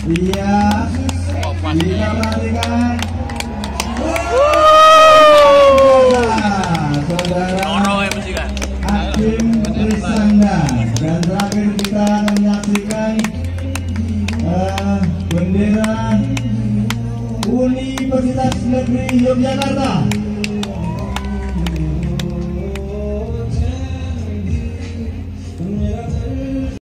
Iya, kita perhatikan. Saudara Hakim Trisanda. Dan terakhir kita akan menyaksikan bendera Universitas Negeri Yogyakarta.